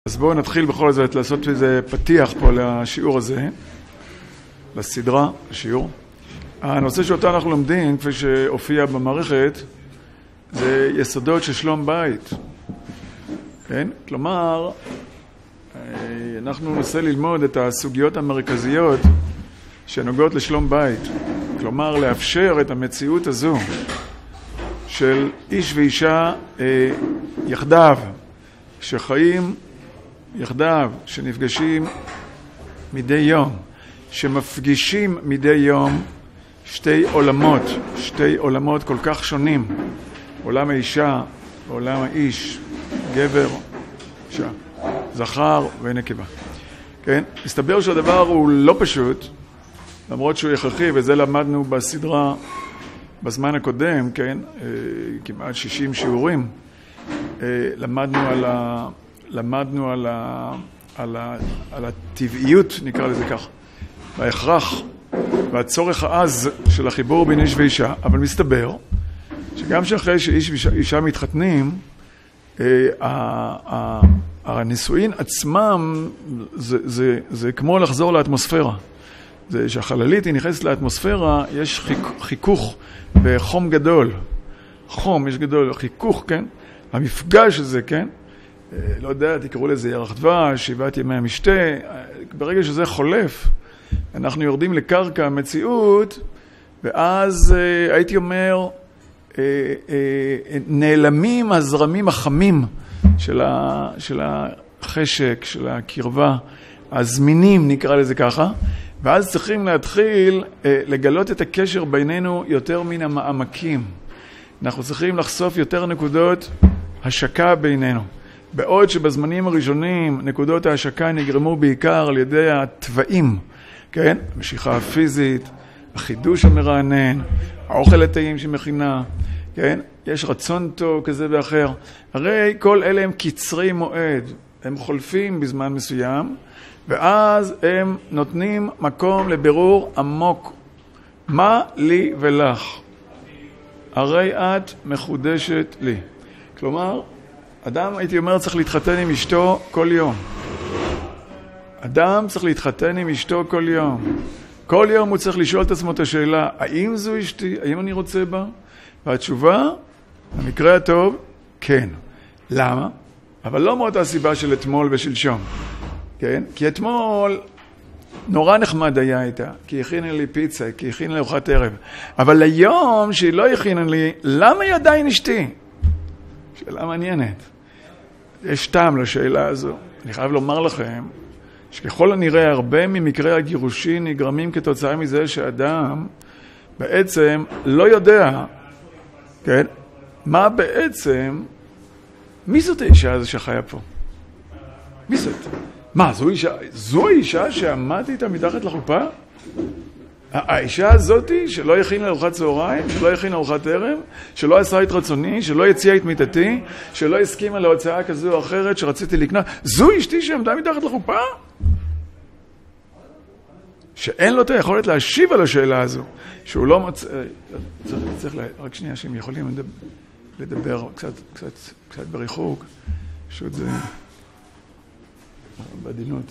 אז בואו נתחיל בכל זאת לעשות איזה פתיח פה לשיעור הזה, לסדרה, לשיעור. הנושא שאותו אנחנו לומדים, כפי שהופיע במערכת, זה יסודות של שלום בית. כן? כלומר, אנחנו ננסה ללמוד את הסוגיות המרכזיות שנוגעות לשלום בית. כלומר, לאפשר את המציאות הזו של איש ואישה יחדיו, שחיים יחדיו, שנפגשים מדי יום, שמפגישים מדי יום שתי עולמות כל כך שונים, עולם האישה ועולם האיש, גבר, אישה, זכר ונקבה. כן? מסתבר שהדבר הוא לא פשוט, למרות שהוא הכרחי, וזה למדנו בסדרה בזמן הקודם, כן? כמעט 60 שיעורים. למדנו על הטבעיות, נקרא לזה כך, וההכרח והצורך העז של החיבור בין איש ואישה. אבל מסתבר שגם שאחרי שאיש ואישה מתחתנים, הנישואין עצמם זה כמו לחזור לאטמוספירה. זה שהחללית היא נכנסת לאטמוספירה, יש חיכוך בחום גדול. חום יש גדול, חיכוך, כן? המפגש הזה, כן? לא יודע, תקראו לזה ירח דבש, 7 ימי המשתה. ברגע שזה חולף, אנחנו יורדים לקרקע המציאות, ואז הייתי אומר, נעלמים הזרמים החמים של החשק, של הקרבה, הזמינים, נקרא לזה ככה, ואז צריכים להתחיל לגלות את הקשר בינינו יותר מן המעמקים. אנחנו צריכים לחשוף יותר נקודות השקה בינינו. בעוד שבזמנים הראשונים נקודות ההשקה נגרמו בעיקר על ידי הטבעים, כן? המשיכה הפיזית, החידוש המרענן, האוכל הטעים שמכינה, כן? יש רצון טוב כזה ואחר. הרי כל אלה הם קצרי מועד, הם חולפים בזמן מסוים, ואז הם נותנים מקום לבירור עמוק. מה לי ולך? הרי את מחודשת לי. כלומר, אדם, הייתי אומר, צריך להתחתן עם אשתו כל יום. אדם צריך להתחתן עם אשתו כל יום. כל יום הוא צריך לשאול את עצמו את השאלה, האם זו אשתי? האם אני רוצה בה? והתשובה, במקרה הטוב, כן. למה? אבל לא מאותה סיבה של אתמול ושלשום. כן? כי אתמול נורא נחמד היה איתה, כי הכינה לי פיצה, כי הכינה לי ארוחת ערב. אבל היום שהיא לא הכינה לי, למה היא עדיין אשתי? שאלה מעניינת. יש טעם לשאלה הזו. אני חייב לומר לכם, שככל הנראה הרבה ממקרי הגירושין נגרמים כתוצאה מזה שאדם בעצם לא יודע, כן? מה בעצם, מי זאת האישה הזו שחיה פה? מי זאת? מה, זו האישה שעמדתי איתה מתחת לחופה? האישה הזאת שלא יכין לארוחת צהריים, שלא יכין לארוחת ערב, שלא עשה את רצוני, שלא יציע את מיטתי, שלא הסכימה להוצאה כזו או אחרת שרציתי לקנות, זו אשתי שעמדה מתחת לחופה? שאין לו את היכולת להשיב על השאלה הזו, שהוא לא מוצא... צריך רק שנייה שהם יכולים לדבר קצת בריחוק, פשוט זה... בעדינות.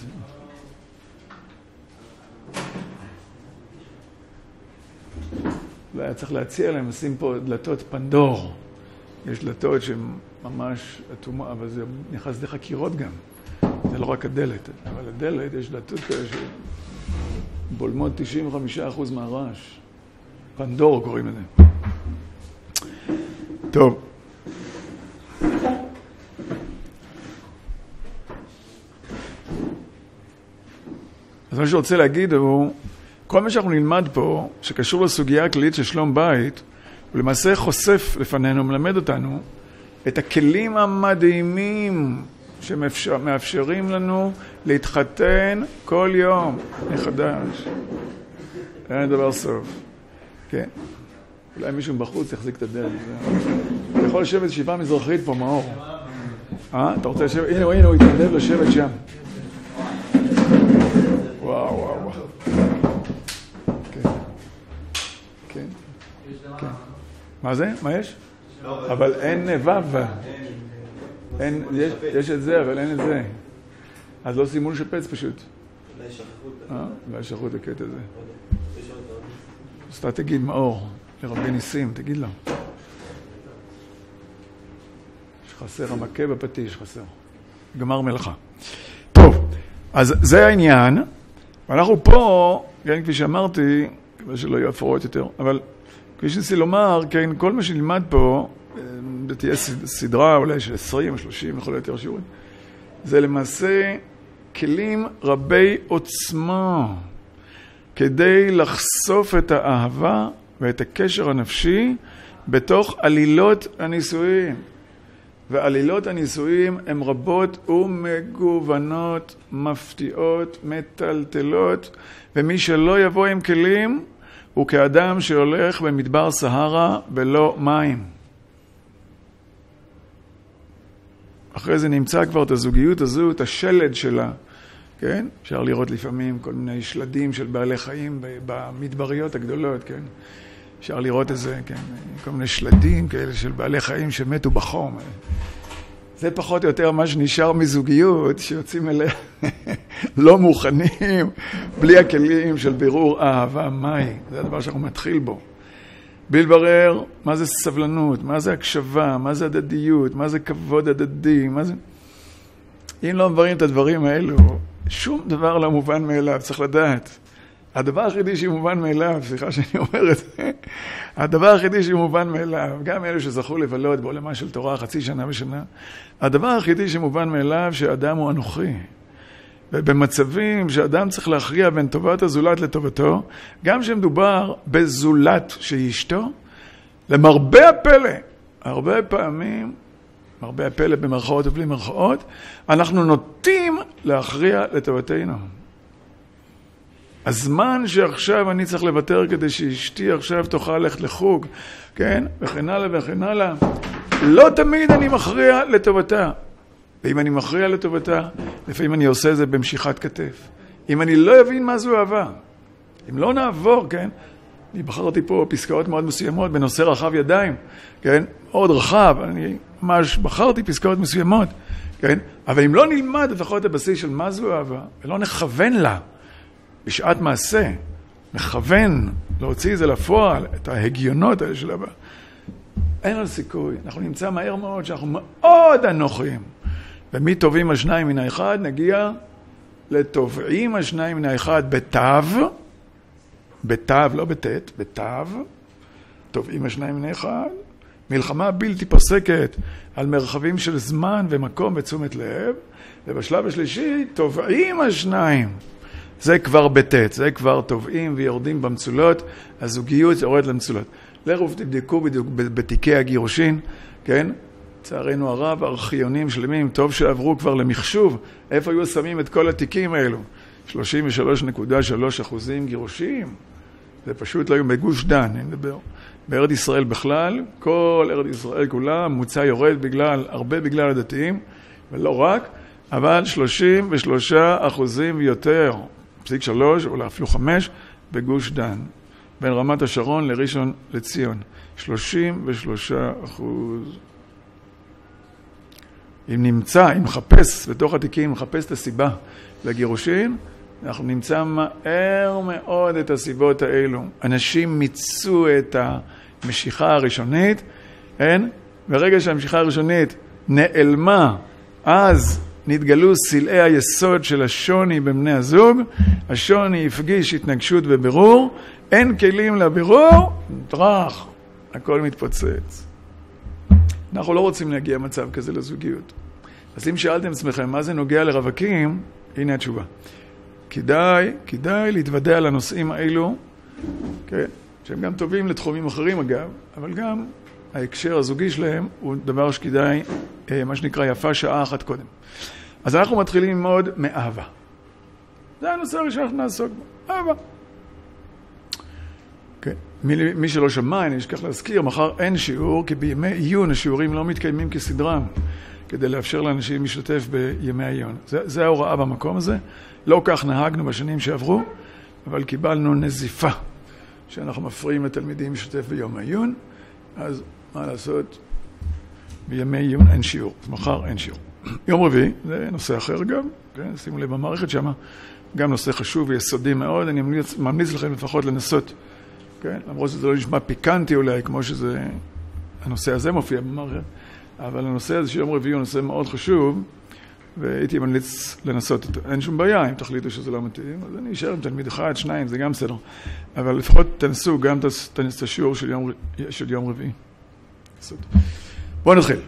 אולי היה צריך להציע להם, לשים פה דלתות פנדור. יש דלתות שהן ממש אטומות, אבל זה נכנס דרך הקירות גם. זה לא רק הדלת, אבל הדלת יש דלתות כאלה שבולמות 95% מהרעש. פנדור קוראים לזה. טוב. אז מה שרוצה להגיד הוא, כל מה שאנחנו נלמד פה, שקשור לסוגיה הכללית של שלום בית, הוא למעשה חושף לפנינו, מלמד אותנו, את הכלים המדהימים שמאפשרים לנו להתחתן כל יום מחדש. אין דבר סוף. כן? אולי מישהו בחוץ יחזיק את הדלת. אתה יכול לשבת ישיבה מזרחית פה, מאור. אתה רוצה לשבת? הנה, הוא התנדב לשבת שם. וואו. כן. מה זה? מה יש? אבל אין וו. יש את זה, אבל אין את זה. אז לא סיימו לשפץ פשוט. אולי שכחו את הקטע הזה. אז אתה תגיד מאור, לרבי ניסים, תגיד לו. שחסר המכה בפטיש, חסר. גמר מלאכה. טוב, אז זה העניין. ואנחנו פה, כן, כפי שאמרתי, כדי שלא יהיו הפרעות יותר, אבל כפי שניסי לומר, כן, כל מה שנלמד פה, תהיה סדרה אולי של 20 או 30 וכל יותר שיעורים, זה למעשה כלים רבי עוצמה, כדי לחשוף את האהבה ואת הקשר הנפשי בתוך עלילות הנישואים. ועלילות הנישואים הן רבות ומגוונות, מפתיעות, מטלטלות, ומי שלא יבוא עם כלים הוא כאדם שהולך במדבר סהרה בלא מים. אחרי זה נמצא כבר את הזוגיות הזו, את השלד שלה, כן? אפשר לראות לפעמים כל מיני שלדים של בעלי חיים במדבריות הגדולות, כן? אפשר לראות איזה, כן? כל מיני שלדים כאלה של בעלי חיים שמתו בחום. זה פחות או יותר מה שנשאר מזוגיות, שיוצאים אליה לא מוכנים, בלי הכלים של בירור אהבה, מהי. זה הדבר שאנחנו מתחיל בו. בלברר מה זה סבלנות, מה זה הקשבה, מה זה הדדיות, מה זה כבוד הדדי, מה זה... אם לא מבררים את הדברים האלו, שום דבר לא מובן מאליו, צריך לדעת. הדבר היחידי שמובן מאליו, סליחה שאני אומר את זה, הדבר היחידי שמובן מאליו, גם אלו שזכו לבלות בעולמה של תורה חצי שנה בשנה, הדבר היחידי שמובן מאליו שאדם הוא אנוכי. ובמצבים שאדם צריך להכריע בין טובת הזולת לטובתו, גם שמדובר בזולת שהיא אשתו, למרבה הפלא, הרבה פעמים, מרבה הפלא במרכאות ובלי מרכאות, אנחנו נוטים להכריע לטובתנו. הזמן שעכשיו אני צריך לוותר כדי שאשתי עכשיו תוכל ללכת לחוג, כן? וכן הלאה וכן הלאה. לא תמיד אני מכריע לטובתה. ואם אני מכריע לטובתה, לפעמים אני עושה זה במשיכת כתף. אם אני לא אבין מה זו אהבה, אם לא נעבור, כן? אני בחרתי פה פסקאות מאוד מסוימות בנושא רחב ידיים, כן? מאוד רחב, אני ממש בחרתי פסקאות מסוימות, כן? אבל אם לא נלמד לפחות את הבסיס של מה זו אהבה, ולא נכוון לה, בשעת מעשה, מכוון להוציא את זה לפועל, את ההגיונות האלה של אהבה, אין על סיכוי. אנחנו נמצא מהר מאוד שאנחנו מאוד אנוכיים. ומי טובים השניים מן האחד, נגיע לטובעים השניים מן האחד בתו, לא בתת, בתו, טובעים השניים מן האחד, מלחמה בלתי פוסקת על מרחבים של זמן ומקום ותשומת לב, ובשלב השלישי, טובעים השניים. זה כבר בתת, זה כבר טובעים ויורדים במצולות, הזוגיות יורדת למצולות. לרוב תבדקו בדיוק בתיקי הגירושין, כן? צערנו הרב, ארכיונים שלמים, טוב שעברו כבר למחשוב, איפה היו שמים את כל התיקים האלו? 33.3% גירושים, זה פשוט לא היו בגוש דן, אני מדבר. בארץ ישראל בכלל, כל ארץ ישראל כולה, מוצא יורד הרבה בגלל הדתיים, ולא רק, אבל 33% ויותר, 0.3 או אפילו 5 בגוש דן, בין רמת השרון לראשון לציון, 33%. אם מחפש בתוך התיקים, מחפש את הסיבה לגירושין, אנחנו נמצא מהר מאוד את הסיבות האלו. אנשים מיצו את המשיכה הראשונית, ברגע שהמשיכה הראשונית נעלמה, אז נתגלו סלעי היסוד של השוני בבני הזוג, השוני יפגיש התנגשות ובירור, אין כלים לבירור, טרח, הכל מתפוצץ. אנחנו לא רוצים להגיע מצב כזה לזוגיות. אז אם שאלתם עצמכם מה זה נוגע לרווקים, הנה התשובה. כדאי להתוודע על הנושאים האלו, כן, שהם גם טובים לתחומים אחרים אגב, אבל גם ההקשר הזוגי שלהם הוא דבר שכדאי, מה שנקרא יפה שעה אחת קודם. אז אנחנו מתחילים ללמוד מאהבה. זה הנושא הראשון שאנחנו נעסוק בו, אהבה. כן. מי שלא שמע, אני אשכח להזכיר, מחר אין שיעור, כי בימי עיון השיעורים לא מתקיימים כסדרם, כדי לאפשר לאנשים להשתתף בימי העיון. זה ההוראה במקום הזה. לא כך נהגנו בשנים שעברו, אבל קיבלנו נזיפה, שאנחנו מפריעים לתלמידים להשתתף ביום העיון, אז מה לעשות? בימי עיון אין שיעור, מחר אין שיעור. יום רביעי, זה נושא אחר גם, כן? שימו לב במערכת שמה, גם נושא חשוב ויסודי מאוד, אני ממליץ לכם לפחות לנסות, כן? למרות שזה לא נשמע פיקנטי אולי, כמו שזה, הנושא הזה מופיע במערכת, אבל הנושא הזה שיום רביעי הוא נושא מאוד חשוב, והייתי ממליץ לנסות אותו. אין שום בעיה, אם תחליטו שזה לא מתאים, אז אני אשאר עם תלמיד אחד, שניים, זה גם בסדר. אבל לפחות תנסו גם את השיעור של יום רביעי. בואו נתחיל.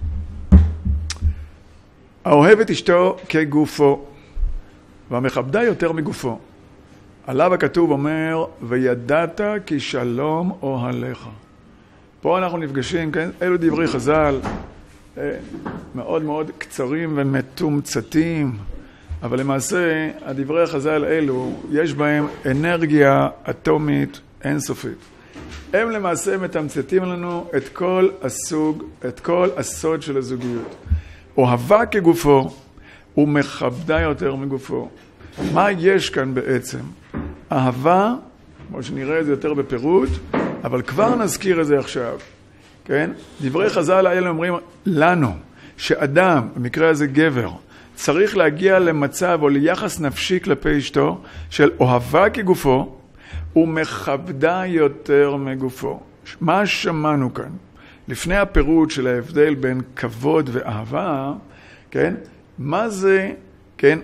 האוהב את אשתו כגופו, והמכבדה יותר מגופו. עליו הכתוב אומר, וידעת כי שלום אוהליך. פה אנחנו נפגשים, כן? אלו דברי חז"ל, מאוד מאוד קצרים ומתומצתים, אבל למעשה הדברי החז"ל אלו, יש בהם אנרגיה אטומית אינסופית. הם למעשה מתמצתים לנו את כל הסוד של הזוגיות. אוהבה כגופו ומכבדה יותר מגופו. מה יש כאן בעצם? אהבה, כמו שנראה את זה יותר בפירוט, אבל כבר נזכיר את זה עכשיו. כן? דברי חז"ל האלה אומרים לנו שאדם, במקרה הזה גבר, צריך להגיע למצב או ליחס נפשי כלפי אשתו של אוהבה כגופו ומכבדה יותר מגופו. מה שמענו כאן? לפני הפירוט של ההבדל בין כבוד ואהבה, כן? מה זה, כן?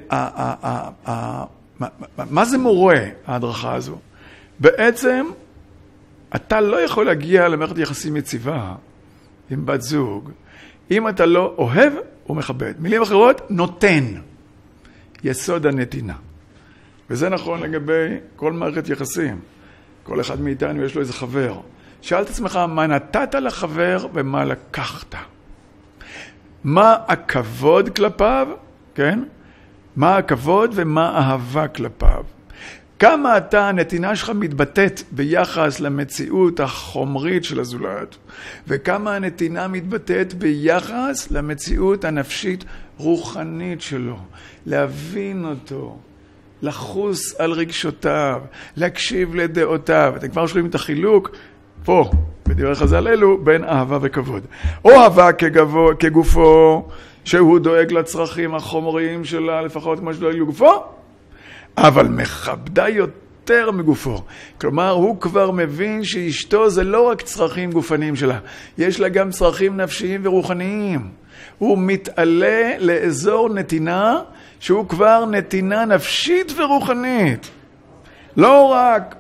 מה זה מורה ההדרכה הזו? בעצם אתה לא יכול להגיע למערכת יחסים יציבה עם בת זוג אם אתה לא אוהב ומכבד. מילים אחרות, נותן. יסוד הנתינה. וזה נכון לגבי כל מערכת יחסים. כל אחד מאיתנו יש לו איזה חבר. שאל את עצמך, מה נתת לחבר ומה לקחת? מה הכבוד כלפיו? כן? מה הכבוד ומה האהבה כלפיו? כמה הנתינה שלך מתבטאת ביחס למציאות החומרית של הזולת, וכמה הנתינה מתבטאת ביחס למציאות הנפשית רוחנית שלו. להבין אותו, לחוס על רגשותיו, להקשיב לדעותיו. אתם כבר שומעים את החילוק פה, בדברי חז"ל אלו, בין אהבה וכבוד. אוהבה כגופו, שהוא דואג לצרכים החומריים שלה, לפחות כמו שדואג לגופו, אבל מכבדה יותר מגופו. כלומר, הוא כבר מבין שאשתו זה לא רק צרכים גופניים שלה, יש לה גם צרכים נפשיים ורוחניים. הוא מתעלה לאזור נתינה שהוא כבר נתינה נפשית ורוחנית. לא רק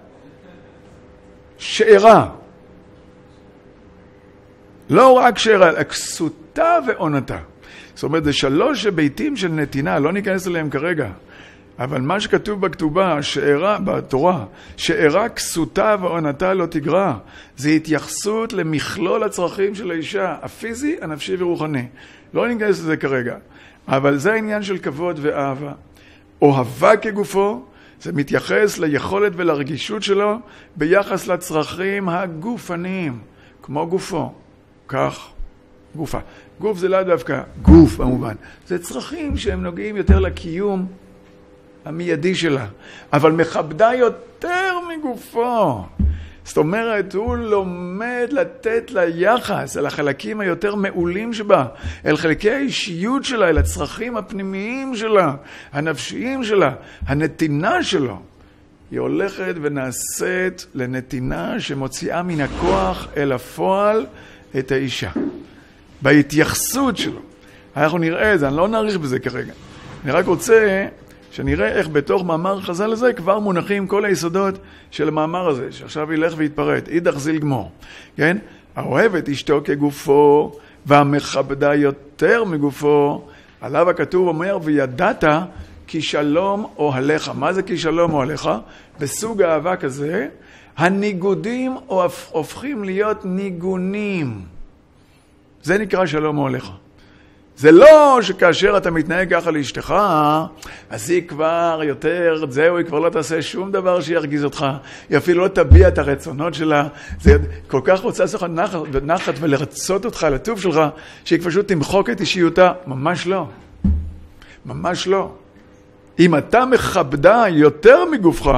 שארה. לא רק שארה, אלא כסותה ועונתה. זאת אומרת, זה 3 ביתים של נתינה, לא ניכנס אליהם כרגע. אבל מה שכתוב בכתובה, שארה, בתורה, שארה כסותה ועונתה לא תגרע, זה התייחסות למכלול הצרכים של האישה, הפיזי, הנפשי ורוחני. לא ניכנס לזה כרגע, אבל זה העניין של כבוד ואהבה. אוהבה כגופו, זה מתייחס ליכולת ולרגישות שלו ביחס לצרכים הגופניים, כמו גופו, כך גופה. גוף זה לא דווקא גוף במובן, זה צרכים שהם נוגעים יותר לקיום המיידי שלה, אבל מכבדה יותר מגופו. זאת אומרת, הוא לומד לתת לה יחס על החלקים היותר מעולים שבה, אל חלקי האישיות שלה, אל הצרכים הפנימיים שלה, הנפשיים שלה, הנתינה שלו. היא הולכת ונעשית לנתינה שמוציאה מן הכוח אל הפועל את האישה. בהתייחסות שלו. אנחנו נראה את זה, אני לא נאריך בזה כרגע. אני רק רוצה שנראה איך בתוך מאמר חז"ל הזה כבר מונחים כל היסודות של המאמר הזה, שעכשיו ילך ויתפרט, אידך זיל גמור. כן? האוהב את אשתו כגופו, והמכבדה יותר מגופו, עליו הכתוב אומר, וידעת כי שלום אוהליך. מה זה כי שלום אוהליך? בסוג האהבה כזה, הניגודים הופכים להיות ניגונים. זה נקרא שלום אוהליך. זה לא שכאשר אתה מתנהג ככה לאשתך, אז היא כבר יותר, זהו, היא כבר לא תעשה שום דבר שירגיז אותך, היא אפילו לא תביע את הרצונות שלה, זה כל כך רוצה לעשות נחת ולרצות אותך לטוב שלך, שהיא פשוט תמחוק את אישיותה. ממש לא. ממש לא. אם אתה מכבדה יותר מגופך,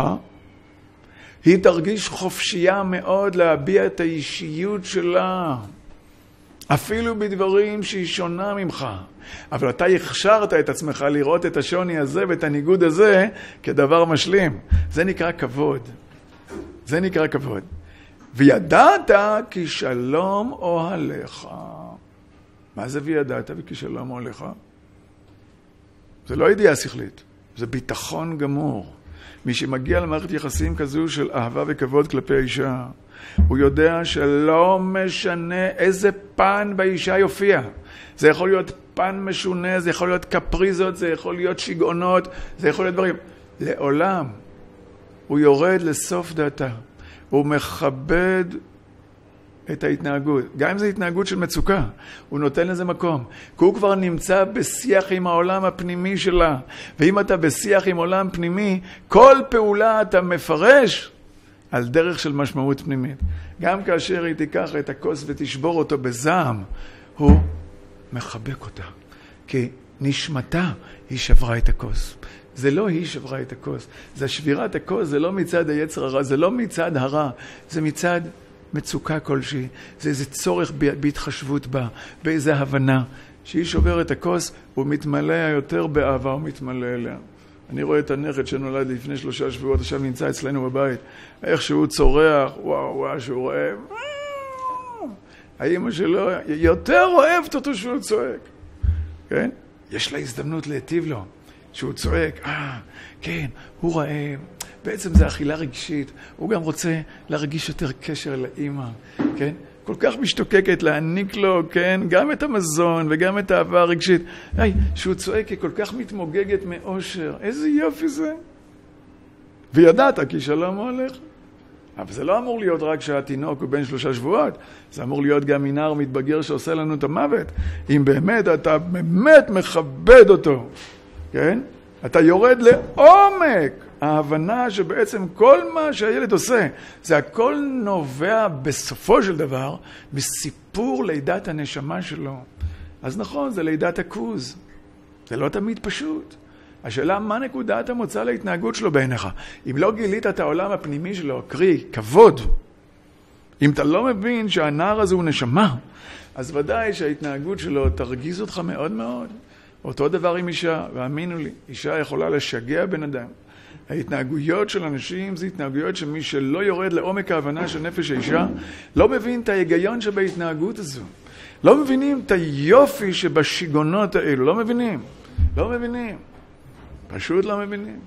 היא תרגיש חופשייה מאוד להביע את האישיות שלה. אפילו בדברים שהיא שונה ממך. אבל אתה הכשרת את עצמך לראות את השוני הזה ואת הניגוד הזה כדבר משלים. זה נקרא כבוד. זה נקרא כבוד. וידעת כי שלום אוהליך. מה זה וידעת וכי שלום אוהליך? זה לא ידיעה שכלית, זה ביטחון גמור. מי שמגיע למערכת יחסים כזו של אהבה וכבוד כלפי האישה, הוא יודע שלא משנה איזה פן באישה יופיע. זה יכול להיות פן משונה, זה יכול להיות קפריזות, זה יכול להיות שיגעונות, זה יכול להיות דברים. לעולם הוא יורד לסוף דעתה. הוא מכבד את ההתנהגות. גם אם זו התנהגות של מצוקה, הוא נותן לזה מקום. כי הוא כבר נמצא בשיח עם העולם הפנימי שלה. ואם אתה בשיח עם עולם פנימי, כל פעולה אתה מפרש על דרך של משמעות פנימית. גם כאשר היא תיקח את הכוס ותשבור אותו בזעם, הוא מחבק אותה. כי נשמתה היא שברה את הכוס. זה לא היא שברה את הכוס. זה שבירת הכוס, זה לא מצד היצר הרע, זה לא מצד הרע, זה מצד מצוקה כלשהי. זה איזה צורך בהתחשבות בה, באיזה הבנה. שהיא שוברת את הכוס, הוא מתמלא יותר באהבה, הוא מתמלא אליה. אני רואה את הנכד שנולד לפני 3 שבועות, עכשיו נמצא אצלנו בבית. איך שהוא צורח, וואו, שהוא רעב. האמא שלו יותר אוהבת אותו שהוא צועק. כן? יש לה הזדמנות להיטיב לו. שהוא צועק, כן, הוא רעב. בעצם זה אכילה רגשית. הוא גם רוצה להרגיש יותר קשר לאמא. כן? כל כך משתוקקת להעניק לו, כן? גם את המזון וגם את האהבה הרגשית. שהוא צועק, היא כל כך מתמוגגת מאושר. איזה יופי זה. וידעת כי שלום הולך. אבל זה לא אמור להיות רק שהתינוק הוא בין 3 שבועות. זה אמור להיות גם מנער מתבגר שעושה לנו את המוות. אם באמת אתה באמת מכבד אותו, כן? אתה יורד לעומק ההבנה שבעצם כל מה שהילד עושה, זה הכל נובע בסופו של דבר מסיפור לידת הנשמה שלו. אז נכון, זה לידת הכוז. זה לא תמיד פשוט. השאלה, מה נקודת המוצא להתנהגות שלו בעיניך? אם לא גילית את העולם הפנימי שלו, קרי, כבוד, אם אתה לא מבין שהנער הזה הוא נשמה, אז ודאי שההתנהגות שלו תרגיז אותך מאוד מאוד. אותו דבר עם אישה, והאמינו לי, אישה יכולה לשגע בן אדם. ההתנהגויות של אנשים זה התנהגויות שמי שלא יורד לעומק ההבנה של נפש האישה, לא מבין את ההיגיון שבהתנהגות הזו. לא מבינים את היופי שבשיגונות האלו, לא מבינים. לא מבינים. פשוט לא מבינים.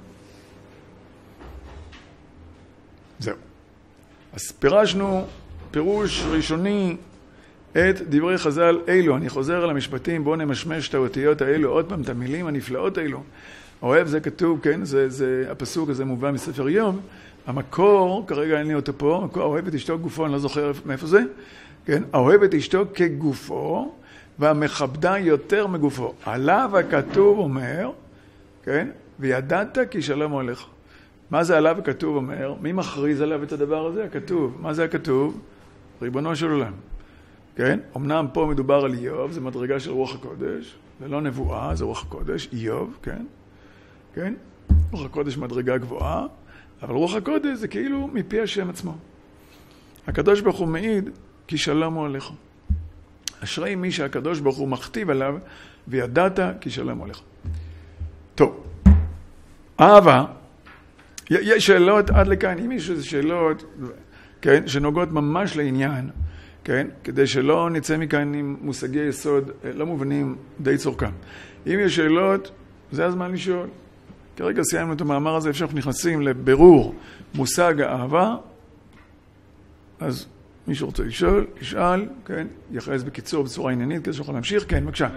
זהו. אז פירשנו פירוש ראשוני את דברי חז"ל אלו. אני חוזר על המשפטים, בואו נמשמש את האותיות האלו, עוד פעם את המילים הנפלאות האלו. אוהב זה כתוב, כן, זה הפסוק הזה מובא מספר איוב. המקור, כרגע אין לי אותו פה, המקור, אוהב את אשתו גופו, אני לא זוכר מאיפה זה. כן, אוהב את אשתו כגופו, והמכבדה יותר מגופו. עליו הכתוב אומר, כן, וידעת כי שלום הולך. מה זה עליו הכתוב אומר? מי מכריז עליו את הדבר הזה? הכתוב. מה זה הכתוב? ריבונו של עולם. כן? אמנם פה מדובר על איוב, זה מדרגה של רוח הקודש, זה לא נבואה, זה רוח הקודש, איוב, כן? כן? רוח הקודש מדרגה גבוהה, אבל רוח הקודש זה כאילו מפי השם עצמו. הקדוש ברוך הוא מעיד כי שלום הוא עליך. אשרי מי שהקדוש ברוך הוא מכתיב עליו, וידעת כי שלום הוא עליך. טוב, אהבה, יש שאלות עד לכאן, אם יש איזה שאלות, כן, שנוגעות ממש לעניין, כן, כדי שלא נצא מכאן עם מושגי יסוד לא מובנים די צורכם. אם יש שאלות, זה הזמן לשאול. כרגע סיימנו את המאמר הזה, אפשר נכנסים לבירור מושג האהבה, אז מי שרוצה לשאול, ישאל, כן, יחייז בקיצור בצורה עניינית, כדי שיכול להמשיך, כן, בבקשה.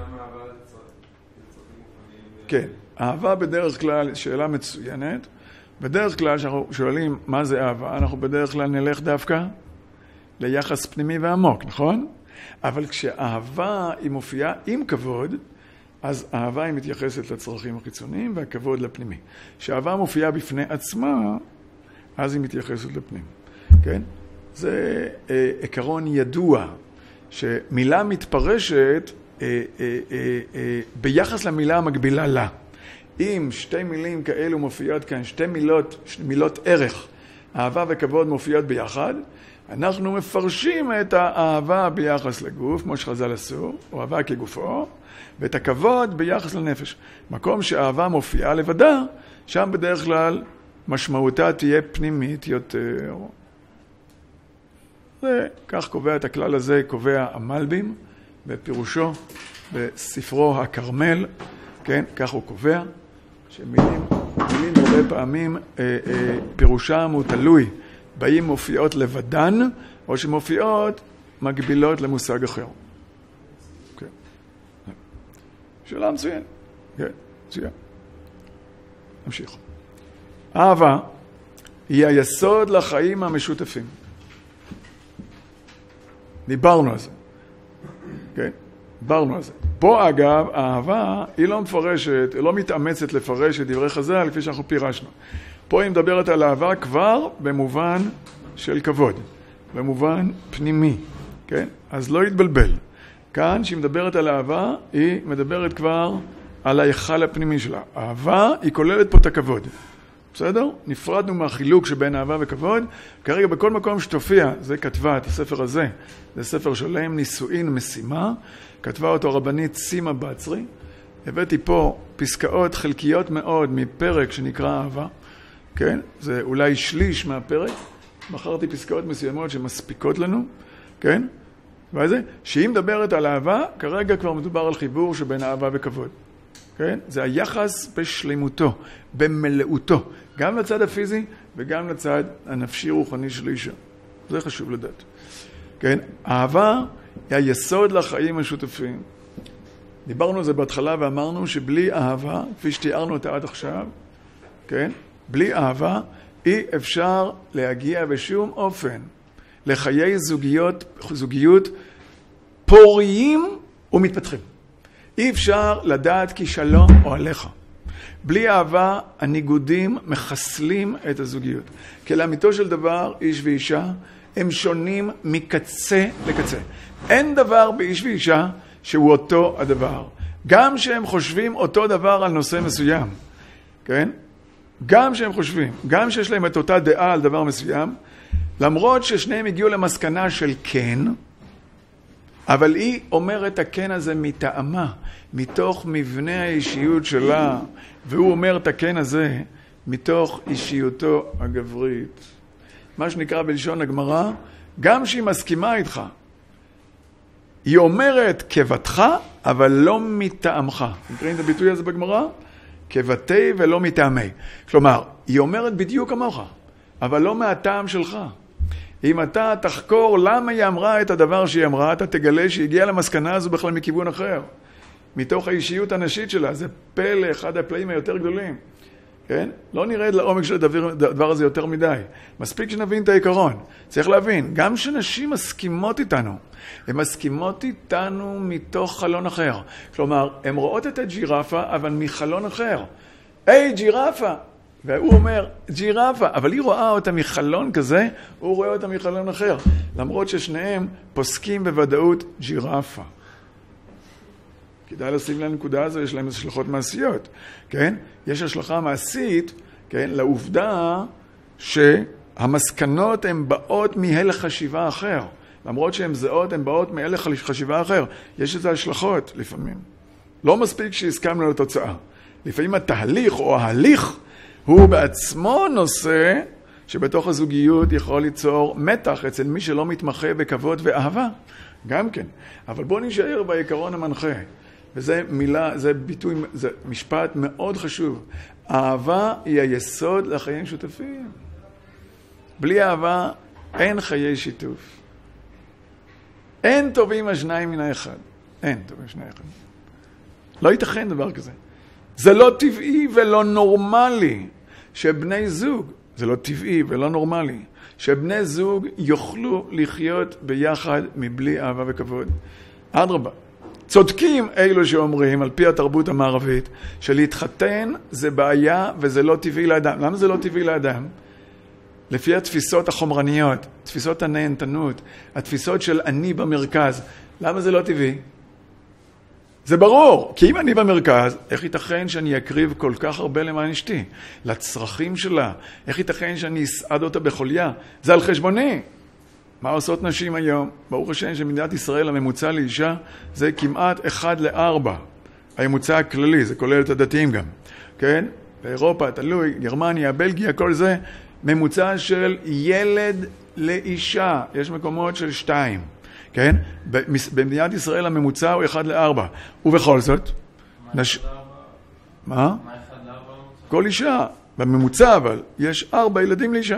כן, אהבה בדרך כלל, שאלה מצוינת, בדרך כלל שאנחנו שואלים מה זה אהבה, אנחנו בדרך כלל נלך דווקא ליחס פנימי ועמוק, נכון? אבל כשאהבה היא מופיעה עם כבוד, אז אהבה היא מתייחסת לצרכים החיצוניים והכבוד לפנימי. כשאהבה מופיעה בפני עצמה, אז היא מתייחסת לפנים. כן? זה עקרון ידוע, שמילה מתפרשת ביחס למילה המקבילה לה. אם 2 מילים כאלו מופיעות כאן, 2 מילות ערך, אהבה וכבוד מופיעות ביחד, אנחנו מפרשים את האהבה ביחס לגוף, כמו שחז"ל עשו, או אהבה כגופו, ואת הכבוד ביחס לנפש. מקום שאהבה מופיעה לבדה, שם בדרך כלל משמעותה תהיה פנימית יותר. וכך קובע את הכלל הזה, קובע המלבים, בפירושו, בספרו הכרמל, כן, כך הוא קובע, שמילים הרבה פעמים פירושם הוא תלוי, באים מופיעות לבדן, או שמופיעות מקבילות למושג אחר. כן. שאלה מצוין. כן, מצוין. נמשיך. אהבה היא היסוד לחיים המשותפים. דיברנו על זה. כן? דיברנו על זה. פה אגב, האהבה היא לא מפרשת, היא לא מתאמצת לפרש את דברי חז"ל לפי שאנחנו פירשנו. פה היא מדברת על אהבה כבר במובן של כבוד, במובן פנימי, כן? אז לא יתבלבל. כאן שהיא מדברת על אהבה, היא מדברת כבר על ההיכל הפנימי שלה. אהבה היא כוללת פה את הכבוד. בסדר? נפרדנו מהחילוק שבין אהבה וכבוד. כרגע בכל מקום שתופיע, זה כתבה את הספר הזה, זה ספר שלם, נישואין משימה, כתבה אותו הרבנית סימה בצרי. הבאתי פה פסקאות חלקיות מאוד מפרק שנקרא אהבה, כן? זה אולי שליש מהפרק. בחרתי פסקאות מסוימות שמספיקות לנו, כן? וזה, שהיא מדברת על אהבה, כרגע כבר מדובר על חיבור שבין אהבה וכבוד. כן? זה היחס בשלמותו, במלאותו, גם לצד הפיזי וגם לצד הנפשי-רוחני של אישה. זה חשוב לדעת. כן? אהבה היא היסוד לחיים המשותפים. דיברנו על זה בהתחלה ואמרנו שבלי אהבה, כפי שתיארנו אותה עד עכשיו, כן? בלי אהבה אי אפשר להגיע בשום אופן לחיי זוגיות פוריים ומתפתחים. אי אפשר לדעת כישלון או עליך. בלי אהבה, הניגודים מחסלים את הזוגיות. כי לאמיתו של דבר, איש ואישה, הם שונים מקצה לקצה. אין דבר באיש ואישה שהוא אותו הדבר. גם שהם חושבים אותו דבר על נושא מסוים, כן? גם שהם חושבים, גם שיש להם את אותה דעה על דבר מסוים, למרות ששניהם הגיעו למסקנה של כן, אבל היא אומרת הכן הזה מטעמה, מתוך מבנה האישיות שלה, והוא אומר את הכן הזה מתוך אישיותו הגברית. מה שנקרא בלשון הגמרא, גם שהיא מסכימה איתך, היא אומרת כבתך, אבל לא מטעמך. נקראים את הביטוי הזה בגמרא? כבתי ולא מטעמי. כלומר, היא אומרת בדיוק כמוך, אבל לא מהטעם שלך. אם אתה תחקור למה היא אמרה את הדבר שהיא אמרה, אתה תגלה שהיא הגיעה למסקנה הזו בכלל מכיוון אחר. מתוך האישיות הנשית שלה, זה פלא, אחד הפלאים היותר גדולים. כן? לא נרד לעומק של הדבר הזה יותר מדי. מספיק שנבין את העיקרון. צריך להבין, גם שנשים מסכימות איתנו, הן מסכימות איתנו מתוך חלון אחר. כלומר, הן רואות את הג'ירפה, אבל מחלון אחר. היי, ג'ירפה! והוא אומר, ג'ירפה, אבל היא רואה אותה מחלון כזה, הוא רואה אותה מחלון אחר. למרות ששניהם פוסקים בוודאות ג'ירפה. כדאי לשים לנקודה הזו, יש להם השלכות מעשיות, כן? יש השלכה מעשית, כן? לעובדה שהמסקנות הן באות מהלך חשיבה אחר. למרות שהן זהות, הן באות מהלך חשיבה אחר. יש איזה השלכות לפעמים. לא מספיק שהסכמנו לתוצאה. לפעמים התהליך או ההליך הוא בעצמו נושא שבתוך הזוגיות יכול ליצור מתח אצל מי שלא מתמחה בכבוד ואהבה. גם כן. אבל בוא נשאר בעיקרון המנחה. וזה מילה, זה ביטוי, זה משפט מאוד חשוב. אהבה היא היסוד לחיים שותפים. בלי אהבה אין חיי שיתוף. אין טובים השניים מן האחד. אין טובים השניים אחד. לא ייתכן דבר כזה. זה לא טבעי ולא נורמלי שבני זוג, זה לא טבעי ולא נורמלי, שבני זוג יוכלו לחיות ביחד מבלי אהבה וכבוד. אדרבה. צודקים אלו שאומרים, על פי התרבות המערבית, שלהתחתן זה בעיה וזה לא טבעי לאדם. למה זה לא טבעי לאדם? לפי התפיסות החומרניות, תפיסות הנהנתנות, התפיסות של אני במרכז. למה זה לא טבעי? זה ברור, כי אם אני במרכז, איך ייתכן שאני אקריב כל כך הרבה למען אשתי? לצרכים שלה. איך ייתכן שאני אסעד אותה בחוליה? זה על חשבוני. מה עושות נשים היום? ברוך השם שמדינת ישראל הממוצע לאישה זה כמעט 1:4. הממוצע הכללי, זה כולל את הדתיים גם. כן? באירופה, תלוי, גרמניה, בלגיה, כל זה, ממוצע של ילד לאישה. יש מקומות של 2. כן? במדינת ישראל הממוצע הוא 1:4. ובכל זאת, מה? כל אישה, בממוצע אבל, יש 4 ילדים לאישה.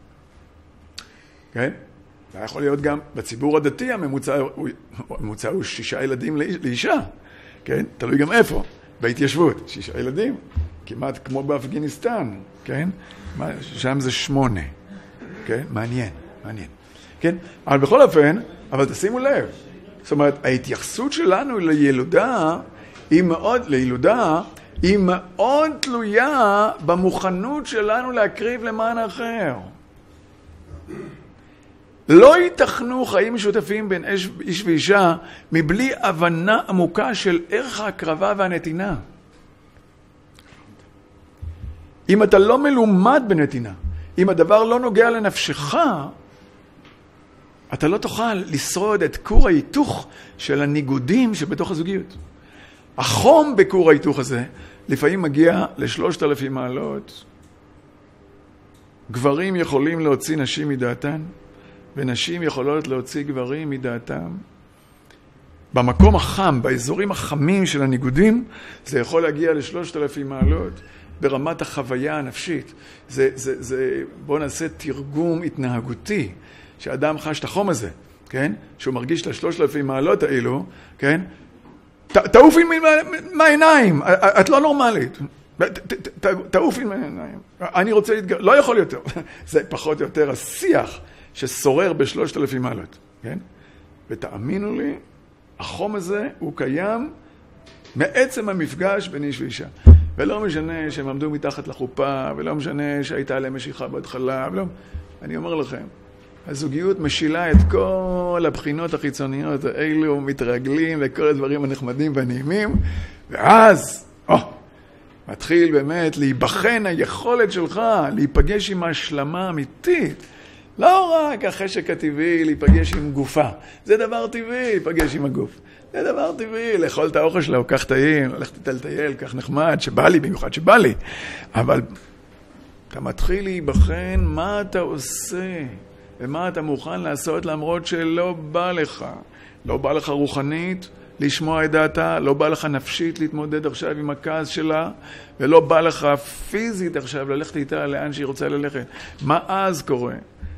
כן? זה יכול להיות גם בציבור הדתי, הממוצע הוא 6 ילדים לאישה. כן? תלוי גם איפה. בהתיישבות, 6 ילדים. כמעט כמו באפגיניסטן. כן? שם זה 8. כן? מעניין. כן? אבל בכל אופן, אבל תשימו לב. זאת אומרת, ההתייחסות שלנו לילודה היא מאוד תלויה במוכנות שלנו להקריב למען האחר. לא ייתכנו חיים משותפים בין איש ואישה מבלי הבנה עמוקה של ערך ההקרבה והנתינה. אם אתה לא מלומד בנתינה, אם הדבר לא נוגע לנפשך, אתה לא תוכל לשרוד את כור ההיתוך של הניגודים שבתוך הזוגיות. החום בכור ההיתוך הזה לפעמים מגיע ל3,000 מעלות. גברים יכולים להוציא נשים מדעתן, ונשים יכולות להוציא גברים מדעתם. במקום החם, באזורים החמים של הניגודים, זה יכול להגיע ל3,000 מעלות ברמת החוויה הנפשית. בואו נעשה תרגום התנהגותי, שאדם חש את החום הזה, כן? שהוא מרגיש את 3,000 מעלות האלו, כן? תעופי מהעיניים, את לא נורמלית. תעופי מהעיניים. אני רוצה להתגר... לא יכול יותר. זה פחות או יותר השיח ששורר ב3,000 מעלות, כן? ותאמינו לי, החום הזה הוא קיים מעצם המפגש בין איש ואישה. ולא משנה שהם עמדו מתחת לחופה, ולא משנה שהייתה להם משיכה בהתחלה, ולא... אני אומר לכם, הזוגיות משילה את כל הבחינות החיצוניות האלו, מתרגלים וכל הדברים הנחמדים והנעימים, ואז, מתחיל באמת להיבחן היכולת שלך להיפגש עם השלמה אמיתית. לא רק החשק הטבעי להיפגש עם גופה. זה דבר טבעי להיפגש עם הגוף. זה דבר טבעי לאכול את האוכל שלו, כך טעים, ללכת לטייל, כך נחמד, שבא לי, במיוחד שבא לי. אבל אתה מתחיל להיבחן מה אתה עושה. ומה אתה מוכן לעשות למרות שלא בא לך. לא בא לך רוחנית לשמוע את דעתה, לא בא לך נפשית להתמודד עכשיו עם הכעס שלה, ולא בא לך פיזית עכשיו ללכת איתה לאן שהיא רוצה ללכת. מה אז קורה?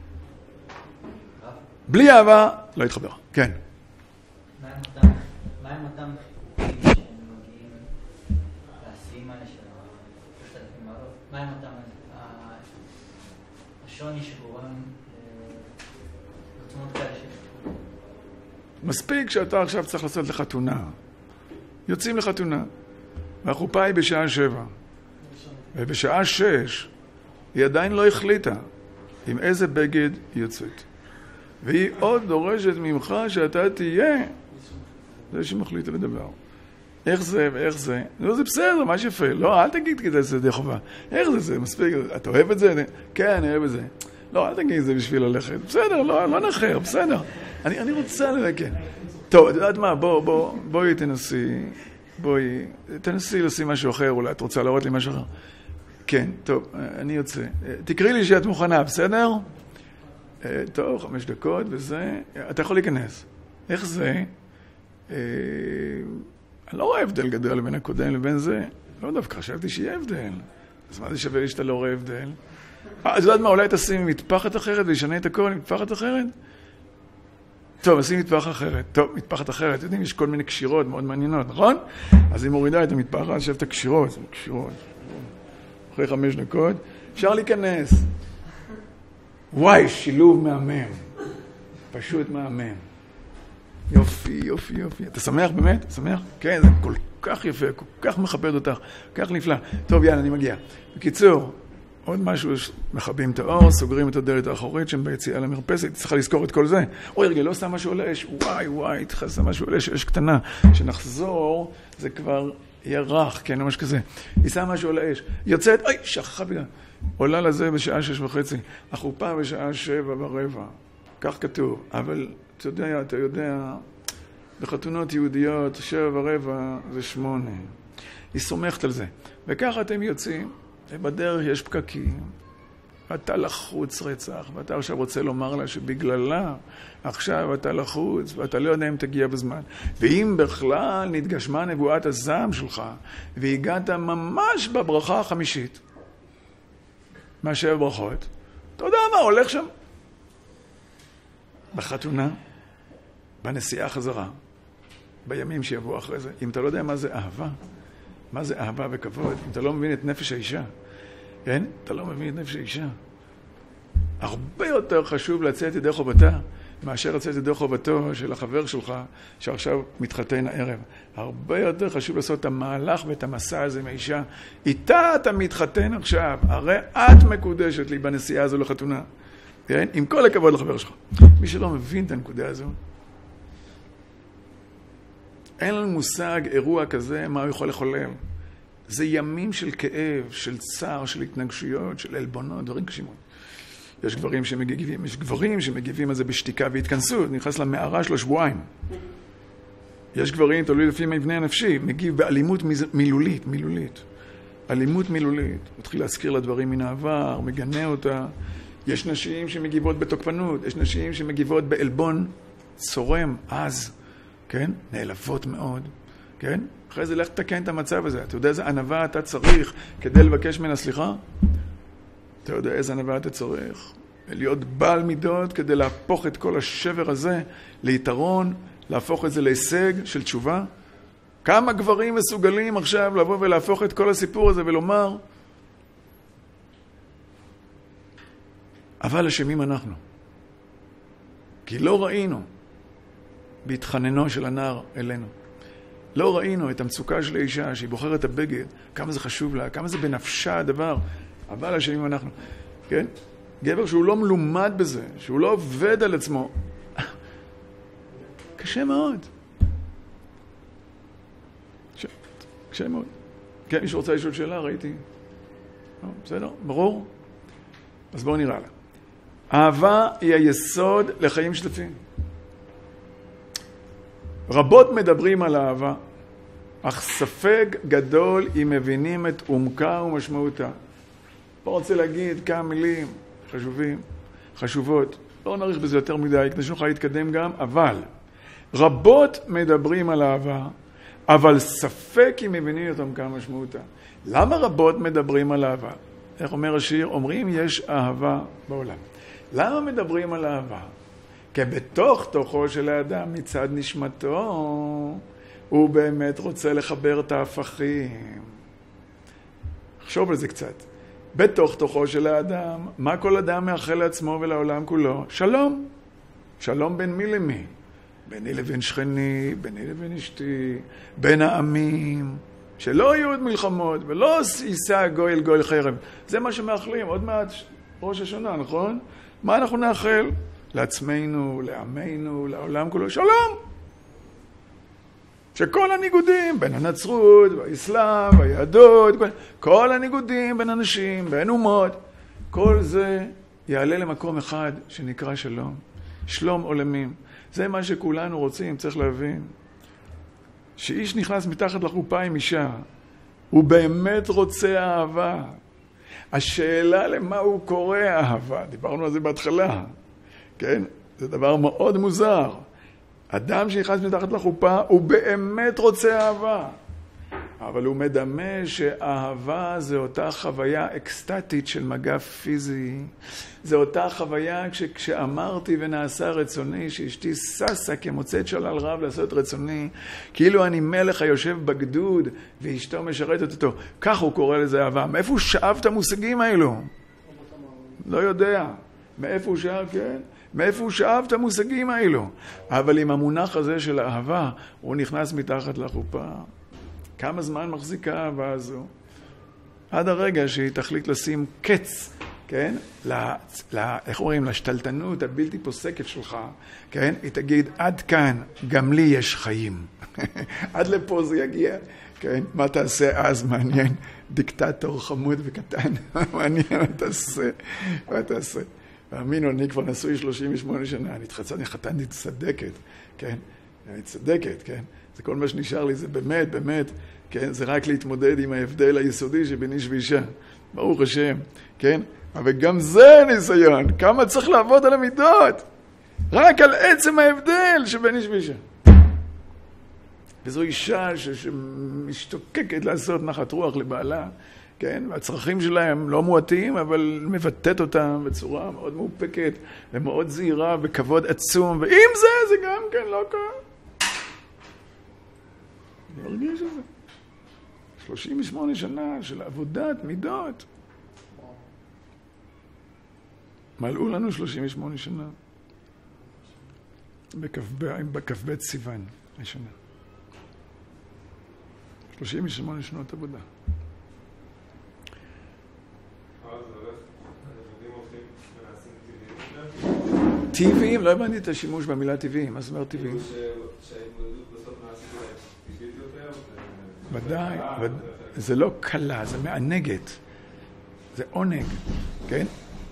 בלי אהבה לא יתחבר. כן. מה עם אותם חיפושים שהם מגיעים לסימן של 3,000 מעלות? מה עם אותם השוני שגורם לעוצמות כאלה של... מספיק שאתה עכשיו צריך לעשות לחתונה. יוצאים לחתונה. והחופה היא בשעה 7. ובשעה 6 היא עדיין לא החליטה עם איזה בגד היא יוצאת. והיא עוד דורשת ממך שאתה תהיה זה שמחליט על הדבר. איך זה ואיך זה? לא, זה בסדר, מה שיפה. לא, אל תגיד כדי זה די חובה. איך זה מספיק? אתה אוהב את זה? כן, אני אוהב את זה. לא, אל תגיד את זה בשביל ללכת. בסדר, לא נחר, בסדר. אני רוצה ללכת. טוב, את יודעת מה? בואי תנסי לשים משהו אחר, אולי את רוצה להראות לי משהו אחר. כן, טוב, אני יוצא. תקראי לי שאת מוכנה, בסדר? טוב, 5 דקות וזה, אתה יכול להיכנס. איך זה? אני לא רואה הבדל גדול בין הקודם לבין זה. לא דווקא, חשבתי שיהיה הבדל. אז מה זה שווה לי שאתה לא רואה הבדל? אז יודעת מה, אולי תשים מטפחת אחרת וישנה את הכל עם מטפחת אחרת? טוב, נשים מטפחת אחרת. טוב, מטפחת אחרת. יודעים, יש כל מיני קשירות מאוד מעניינות, נכון? אז היא מורידה את המטפחת, עכשיו את הקשירות. אחרי 5 דקות, אפשר להיכנס. וואי, שילוב מהמם. פשוט מהמם. יופי. אתה שמח באמת? שמח? כן, זה כל כך יפה, כל כך מכבד אותך, כל כך נפלא. טוב, יאללה, אני מגיע. בקיצור, עוד משהו, מכבים את האור, סוגרים את הדלת האחורית שם ביציאה למרפסת, צריכה לזכור את כל זה. אוי, רגע, לא שם משהו על האש. וואי, תחסה משהו על אש קטנה. שנחזור, זה כבר יהיה רך, כן, ממש כזה. היא שם משהו על האש. יוצאת, שכחה בגלל. עולה לזה בשעה 6:30. החופה בשעה 7:15. כך כתוב. אבל אתה יודע, בחתונות יהודיות, 7:15 זה 8. היא סומכת על זה. וככה אתם יוצאים, ובדרך יש פקקים, ואתה לחוץ רצח, ואתה עכשיו רוצה לומר לה שבגללה עכשיו אתה לחוץ, ואתה לא יודע אם תגיע בזמן. ואם בכלל נתגשמה נבואת הזעם שלך, והגעת ממש בברכה החמישית, מה7 ברכות, אתה יודע מה הולך שם? בחתונה, בנסיעה חזרה, בימים שיבואו אחרי זה. אם אתה לא יודע מה זה אהבה, מה זה אהבה וכבוד, אם אתה לא מבין את נפש האישה, כן? אתה לא מבין את נפש האישה. הרבה יותר חשוב לצאת ידי חובתה, מאשר לצאת ידי חובתו של החבר שלך, שעכשיו מתחתן הערב. הרבה יותר חשוב לעשות את המהלך ואת המסע הזה מהאישה. איתה אתה מתחתן עכשיו, הרי את מקודשת לי בנסיעה הזו לחתונה. כן? עם כל הכבוד לחבר שלך. מי שלא מבין את הנקודה הזו, אין לנו מושג אירוע כזה, מה הוא יכול לחולל. זה ימים של כאב, של צער, של התנגשויות, של אלבונות, דברים קשים. יש גברים שמגיבים על זה בשתיקה והתכנסות, נכנס למערה שלו שבועיים. יש גברים, תלוי לפי מבנה הנפשי, מגיב באלימות מילולית. אלימות מילולית. מתחיל להזכיר לדברים מן העבר, מגנה אותה. יש נשים שמגיבות בתוקפנות, יש נשים שמגיבות באלבון צורם, אז, כן? נעלבות מאוד, כן? אחרי זה לך תקן את המצב הזה. אתה יודע איזה ענווה אתה צריך כדי לבקש ממנה סליחה? אתה יודע איזה ענווה אתה צריך? להיות בעל מידות כדי להפוך את כל השבר הזה ליתרון, להפוך את זה להישג של תשובה? כמה גברים מסוגלים עכשיו לבוא ולהפוך את כל הסיפור הזה ולומר, אבל אשמים אנחנו. כי לא ראינו בהתחננו של הנער אלינו. לא ראינו את המצוקה של האישה שהיא בוחרת את הבגד, כמה זה חשוב לה, כמה זה בנפשה הדבר, אבל אשמים אנחנו. כן? גבר שהוא לא מלומד בזה, שהוא לא עובד על עצמו. קשה מאוד. קשה מאוד. כן, מישהו רוצה לשאול שאלה? ראיתי. בסדר? ברור? אז בואו נראה לה. אהבה היא היסוד לחיים שלפים. רבות מדברים על אהבה, אך ספק גדול אם מבינים את עומקה ומשמעותה. פה רוצה להגיד כמה מילים חשובות. לא נאריך בזה יותר מדי, כדי שנוכל להתקדם גם, אבל רבות מדברים על אהבה, אבל ספק אם מבינים את עומקה ומשמעותה. למה רבות מדברים על אהבה? איך אומר השיר? אומרים יש אהבה בעולם. למה מדברים על אהבה? כי בתוך תוכו של האדם מצד נשמתו הוא באמת רוצה לחבר את ההפכים. חשוב על זה קצת. בתוך תוכו של האדם, מה כל אדם מאחל לעצמו ולעולם כולו? שלום. שלום בין מי למי? ביני לבין שכני, ביני לבין אשתי, בין העמים. שלא יהיו עוד מלחמות ולא יישא גוי אל גוי חרב. זה מה שמאחלים. עוד מעט ראש השנה, נכון? מה אנחנו נאחל? לעצמנו, לעמנו, לעולם כולו. שלום! שכל הניגודים בין הנצרות והאסלאם והיהדות, כל הניגודים בין אנשים, בין אומות, כל זה יעלה למקום אחד שנקרא שלום. שלום עולמים. זה מה שכולנו רוצים, צריך להבין. שאיש נכנס מתחת לחופה עם אישה, הוא באמת רוצה אהבה. השאלה למה הוא קורא אהבה, דיברנו על זה בהתחלה, כן? זה דבר מאוד מוזר. אדם שנכנס מתחת לחופה, הוא באמת רוצה אהבה. אבל הוא מדמה שאהבה זה אותה חוויה אקסטטית של מגע פיזי. זה אותה חוויה כשאמרתי ונעשה רצוני, שאשתי ססה כמוצאת שלל רב לעשות רצוני, כאילו אני מלך היושב בגדוד ואשתו משרתת אותו. כך הוא קורא לזה אהבה. מאיפה הוא שאב את המושגים האלו? לא יודע. מאיפה הוא שאב, כן? מאיפה הוא שאב את המושגים האלו? אבל עם המונח הזה של אהבה, הוא נכנס מתחת לחופה. כמה זמן מחזיקה האהבה הזו? עד הרגע שהיא תחליט לשים קץ, כן? איך אומרים? לשתלטנות הבלתי פוסקת שלך, כן? היא תגיד, עד כאן, גם לי יש חיים. עד לפה זה יגיע, כן? מה תעשה אז? מעניין. דיקטטור חמוד וקטן. מעניין, מה תעשה? האמינו, אני כבר נשוי 38 שנה, אני חתנתי צדקת, כן? אני צדקת, כן? זה כל מה שנשאר לי, זה באמת, באמת, כן? זה רק להתמודד עם ההבדל היסודי שבין איש ואישה. ברוך השם, כן? אבל גם זה ניסיון, כמה צריך לעבוד על המידות. רק על עצם ההבדל שבין איש ואישה. וזו אישה שמשתוקקת לעשות נחת רוח לבעלה, כן? והצרכים שלהם לא מועטים, אבל מבטאת אותם בצורה מאוד מאופקת ומאוד זהירה וכבוד עצום, ועם זה גם כן לא קרה. אני מרגיש את זה. 38 שנה של עבודת מידות. מלאו לנו 38 שנה. בכ"ב סיוון, השנה. 38 שנות עבודה. טבעיים? לא הבנתי את השימוש במילה טבעיים. מה זאת אומרת טבעיים? שההתמודדות בסוף נעשית טבעית יותר? ודאי. זה לא קלה, זה מענגת. זה עונג, כן?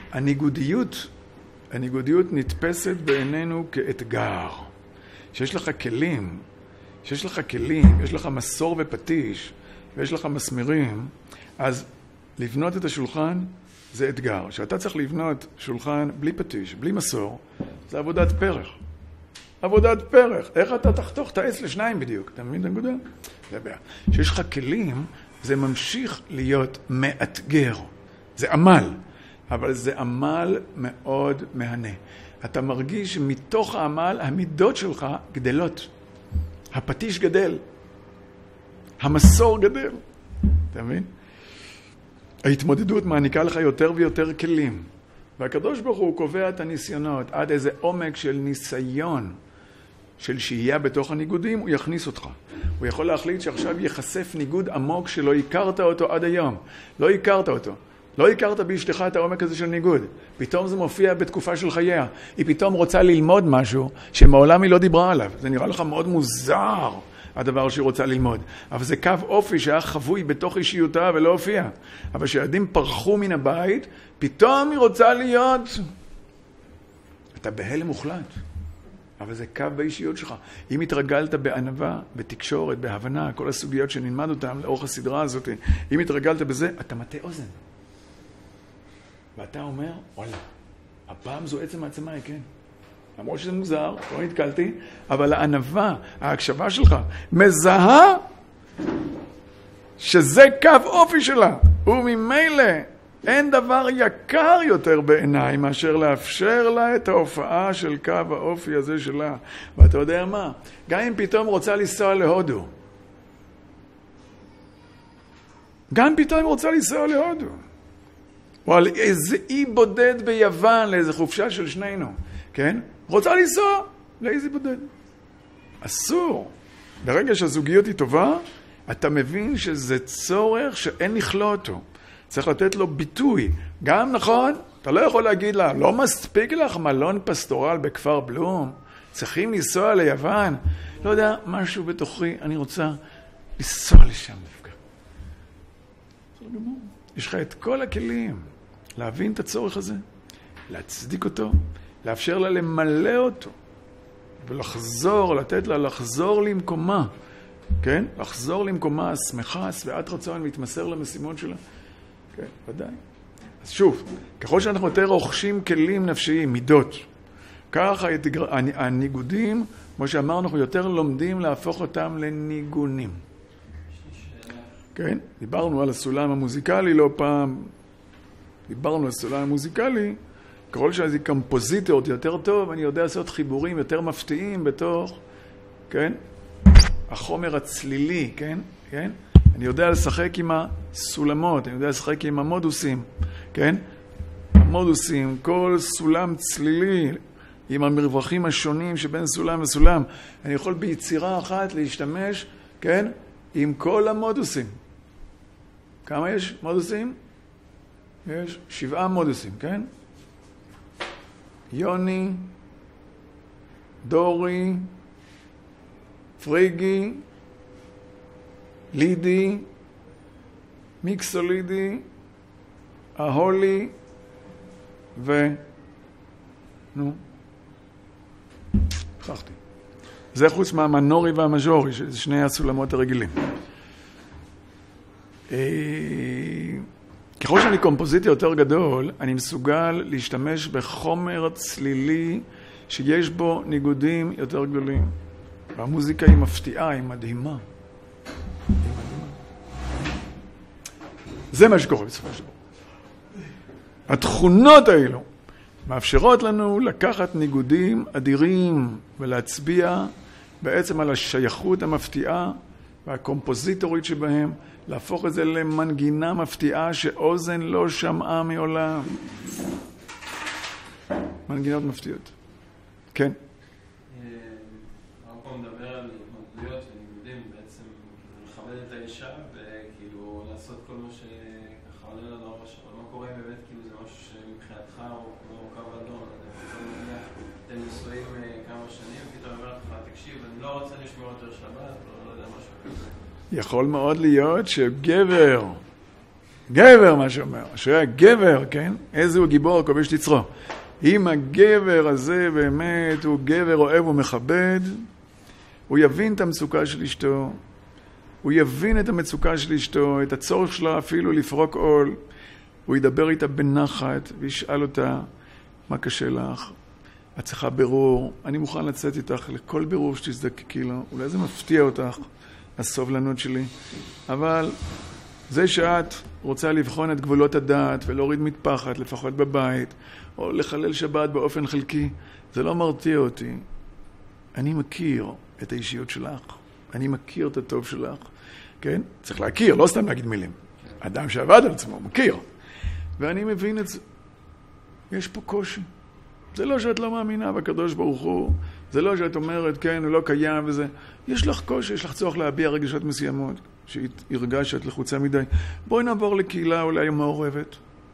הניגודיות נתפסת בעינינו כאתגר. שיש לך כלים, יש לך מסור ופטיש, ויש לך מסמרים, אז לבנות את השולחן זה אתגר. שאתה צריך לבנות שולחן בלי פטיש, בלי מסור, זה עבודת פרח. עבודת פרח. איך אתה תחתוך את העץ לשניים בדיוק? אתה מבין את הנקודה? זה בעיה. שיש לך כלים, זה ממשיך להיות מאתגר. זה עמל, אבל זה עמל מאוד מהנה. אתה מרגיש שמתוך העמל המידות שלך גדלות. הפטיש גדל. המסור גדל. אתה מבין? ההתמודדות מעניקה לך יותר ויותר כלים. והקדוש ברוך הוא קובע את הניסיונות עד איזה עומק של ניסיון של שהייה בתוך הניגודים, הוא יכניס אותך. הוא יכול להחליט שעכשיו יחשף ניגוד עמוק שלא הכרת אותו עד היום. לא הכרת אותו. לא הכרת באשתך את העומק הזה של ניגוד. פתאום זה מופיע בתקופה של חייה. היא פתאום רוצה ללמוד משהו שמעולם היא לא דיברה עליו. זה נראה לך מאוד מוזר, הדבר שהיא רוצה ללמוד. אבל זה קו אופי שהיה חבוי בתוך אישיותה ולא הופיע. אבל כשילדים פרחו מן הבית, פתאום היא רוצה להיות... אתה בהלם מוחלט. אבל זה קו באישיות שלך. אם התרגלת בענווה, בתקשורת, בהבנה, כל הסוגיות שנלמד אותן לאורך הסדרה הזאת, אם התרגלת בזה, אתה מטה אוזן. ואתה אומר, וואלה, הפעם זו עצם העצמה, כן. למרות שזה מוזר, לא נתקלתי, אבל הענווה, ההקשבה שלך, מזהה שזה קו אופי שלה. וממילא אין דבר יקר יותר בעיניי מאשר לאפשר לה את ההופעה של קו האופי הזה שלה. ואתה יודע מה? גם אם פתאום רוצה לנסוע להודו. או על איזה אי בודד ביוון, לאיזה חופשה של שנינו. כן? רוצה לנסוע לאיזה בודד. אסור. ברגע שהזוגיות היא טובה, אתה מבין שזה צורך שאין לכלוא אותו. צריך לתת לו ביטוי. גם נכון, אתה לא יכול להגיד לה, לא מספיק לך מלון פסטורל בכפר בלום, צריכים לנסוע ליוון. לא יודע, משהו בתוכי, אני רוצה לנסוע לשם דווקא. יש לך את כל הכלים להבין את הצורך הזה, להצדיק אותו, לאפשר לה למלא אותו, ולחזור, לתת לה לחזור למקומה, כן? לחזור למקומה, שמחה, שבעת רצון, להתמסר למשימות שלה. כן, ודאי. אז שוב, ככל שאנחנו יותר רוכשים כלים נפשיים, מידות, ככה הניגודים, כמו שאמרנו, אנחנו יותר לומדים להפוך אותם לניגונים. כן? דיברנו על הסולם המוזיקלי לא פעם, דיברנו על הסולם המוזיקלי, ככל שאני קומפוזיטור יותר טוב, אני יודע לעשות חיבורים יותר מפתיעים בתוך, כן? החומר הצלילי, כן? כן? אני יודע לשחק עם הסולמות, אני יודע לשחק עם המודוסים, כן? המודוסים, כל סולם צלילי, עם המרווחים השונים שבין סולם וסולם. אני יכול ביצירה אחת להשתמש, כן? עם כל המודוסים. כמה יש מודוסים? יש 7 מודוסים, כן? יוני, דורי, פריגי, לידי, מיקסולידי, ההולי נו. שכחתי. זה חוץ מהמנורי והמז'ורי, שזה שני הסולמות הרגילים. ככל שאני קומפוזיטור יותר גדול, אני מסוגל להשתמש בחומר צלילי שיש בו ניגודים יותר גדולים. והמוזיקה היא מפתיעה, היא מדהימה. זה מה שקורה בסופו של דבר. התכונות האלו מאפשרות לנו לקחת ניגודים אדירים ולהצביע בעצם על השייכות המפתיעה והקומפוזיטורית שבהם, להפוך את זה למנגינה מפתיעה שאוזן לא שמעה מעולם. מנגינות מפתיעות. כן. הרב פה מדבר על התמודדויות וניגודים, בעצם לכבד את האישה וכאילו לעשות כל מה שככה עולה לנו הראש, אבל מה קורה באמת, כאילו זה משהו שמבחינתך הוא קו אדום, אתם נשואים כמה שנים, פתאום אומר לך, תקשיב, אני לא רוצה לשמור יותר שבת, או לא יודע משהו כזה. יכול מאוד להיות גבר מה שאומר, שהיה גבר, כן? איזה הוא גיבור, כובש תצרו. אם הגבר הזה באמת הוא גבר אוהב ומכבד, הוא יבין את המצוקה של אשתו, הוא יבין את המצוקה של אשתו, את הצורך שלה אפילו לפרוק עול, הוא ידבר איתה בנחת וישאל אותה, מה קשה לך? את צריכה ברור, אני מוכן לצאת איתך לכל ברור שתזדקקי לו, אולי זה מפתיע אותך, הסובלנות שלי, אבל זה שאת רוצה לבחון את גבולות הדעת ולהוריד מטפחת, לפחות בבית, או לחלל שבת באופן חלקי, זה לא מרתיע אותי. אני מכיר את האישיות שלך, אני מכיר את הטוב שלך, כן? צריך להכיר, לא סתם להגיד מילים. אדם שעבד על עצמו, מכיר. ואני מבין את זה. יש פה קושי. זה לא שאת לא מאמינה בקדוש ברוך הוא, זה לא שאת אומרת, כן, הוא לא קיים וזה. יש לך קושי, יש לך צורך להביע רגשות מסוימות, שהרגשת לחוצה מדי. בואי נעבור לקהילה אולי מעורבת.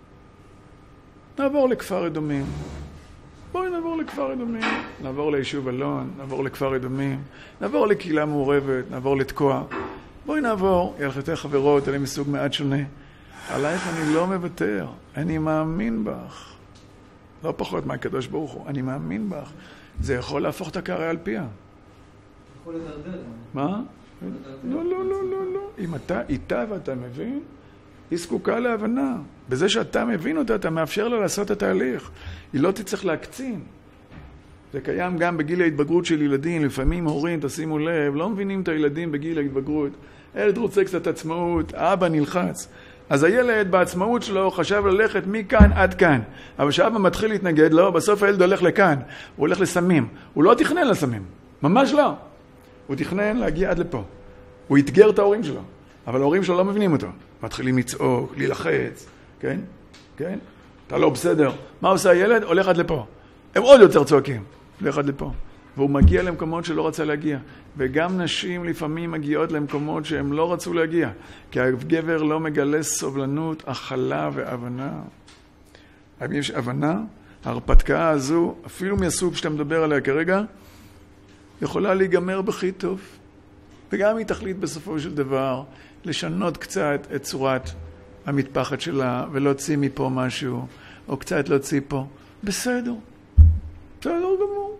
נעבור לכפר אדומים. בואי נעבור לכפר אדומים. נעבור ליישוב אלון, נעבור לכפר אדומים, נעבור לקהילה מעורבת, נעבור לתקוע. בואי נעבור, יהיה לך יותר חברות, אלה מסוג מעט שונה. עלייך אני לא מוותר, אני מאמין בך. לא פחות מהקדוש ברוך הוא, אני מאמין בך. זה יכול להפוך את הקערה על פיה. יכול לדרדר. מה? לא, לא, לא, לא, לא. אם אתה איתה ואתה מבין, היא זקוקה להבנה. בזה שאתה מבין אותה, אתה מאפשר לה לעשות את התהליך. היא לא תצטרך להקצין. זה קיים גם בגיל ההתבגרות של ילדים. לפעמים הורים, תשימו לב, לא מבינים את הילדים בגיל ההתבגרות. הילד רוצה קצת עצמאות, האבא נלחץ. אז הילד בעצמאות שלו חשב ללכת מכאן עד כאן. אבל כשאבא מתחיל להתנגד לו, בסוף הילד הולך לכאן. הוא הולך לסמים. הוא לא תכנן לסמים. ממש לא. הוא תכנן להגיע עד לפה. הוא יתגר את ההורים שלו. אבל ההורים שלו לא מבינים אותו. מתחילים לצעוק, להילחץ. כן? כן? אתה לא בסדר. מה עושה הילד? הולך עד לפה. הם עוד יותר צועקים. הולך עד לפה. והוא מגיע למקומות שלא רצה להגיע. וגם נשים לפעמים מגיעות למקומות שהם לא רצו להגיע. כי הגבר לא מגלה סובלנות, הכלה והבנה. האם יש הבנה? ההרפתקה הזו, אפילו מהסוג שאתה מדבר עליה כרגע, יכולה להיגמר בכי טוב. וגם היא תחליט בסופו של דבר לשנות קצת את צורת המטפחת שלה ולהוציא מפה משהו, או קצת להוציא פה. בסדר. בסדר גמור.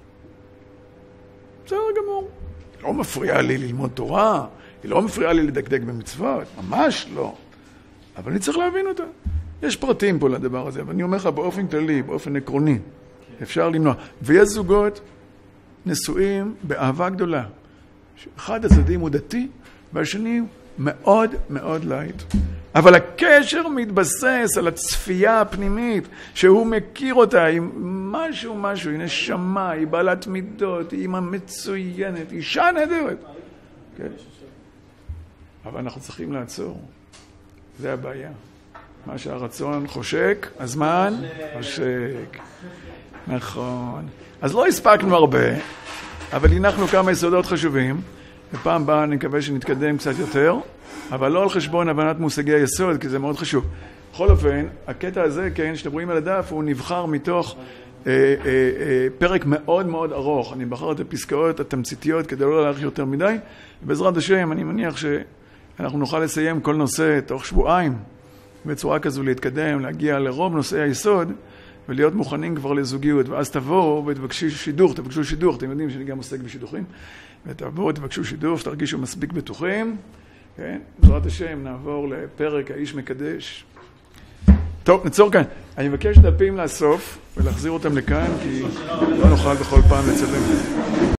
בסדר גמור. היא לא מפריעה לי ללמוד תורה, היא לא מפריעה לי לדקדק במצוות, ממש לא. אבל אני צריך להבין אותה. יש פרטים פה לדבר הזה, אבל אני אומר לך באופן כללי, באופן עקרוני, אפשר למנוע. ויש זוגות נשואים באהבה גדולה. אחד הצדדים הוא דתי, והשני מאוד מאוד לייט. אבל הקשר מתבסס על הצפייה הפנימית, שהוא מכיר אותה, היא משהו, היא נשמה, היא בעלת מידות, היא אימא מצוינת, היא אישה נהדרת. כן? אבל אנחנו צריכים לעצור. זה הבעיה. מה שהרצון חושק, הזמן חושק. נכון. אז לא הספקנו הרבה, אבל הנחנו כמה יסודות חשובים. בפעם הבאה אני מקווה שנתקדם קצת יותר, אבל לא על חשבון הבנת מושגי היסוד, כי זה מאוד חשוב. בכל אופן, הקטע הזה, כן, שאתם רואים על הדף, הוא נבחר מתוך פרק מאוד מאוד ארוך. אני בחר את הפסקאות התמציתיות כדי לא להאריך יותר מדי. בעזרת השם, אני מניח שאנחנו נוכל לסיים כל נושא תוך שבועיים, בצורה כזו להתקדם, להגיע לרוב נושאי היסוד, ולהיות מוכנים כבר לזוגיות, ואז תבואו ותבקשו שידוך, אתם יודעים שאני גם עוסק בשידוכים, ותבואו ותבקשו שידוך, שתרגישו מספיק בטוחים, כן? בעזרת השם נעבור לפרק האיש מקדש. טוב, נצור כאן. אני מבקש דפים לאסוף ולהחזיר אותם לכאן, כי לא נוכל בכל פעם לצלם.